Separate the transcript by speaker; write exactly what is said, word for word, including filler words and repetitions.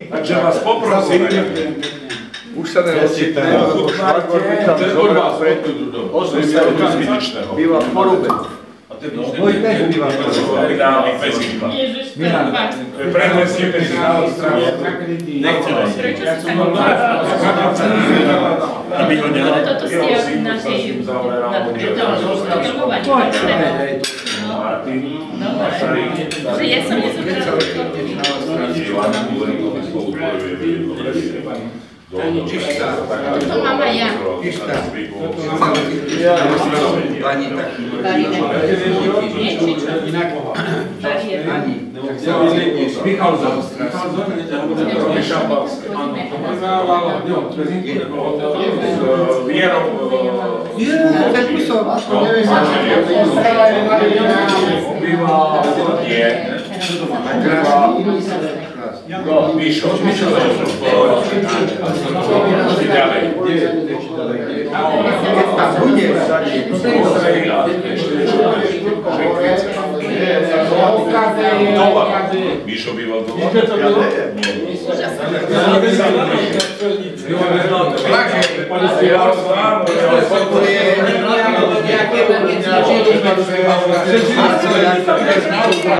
Speaker 1: Takže vás poprosím.
Speaker 2: Už sa neocitne, lebo Švagor by tam zobral býva v Porube. Môj tež býva v Porube.
Speaker 1: Ježiš, to je fakt. Prehnesíme si na Ostravie. Nechceme si. Aby ho nehľadali.
Speaker 3: Toto ste na tej trgovaní. No, že ja som nezobrala. Toto mám aj ja.
Speaker 2: Pani taký.
Speaker 3: Nie, či čo?
Speaker 2: Pani.
Speaker 4: Michal Zon. Michal Zon.
Speaker 1: Vierou.
Speaker 2: Tak už som, aspoň neviem,
Speaker 1: Nie. Mišo. Mišo. Ďalej.
Speaker 2: keď tam bude,
Speaker 1: Dola. Mišo býval dola.
Speaker 2: Takže,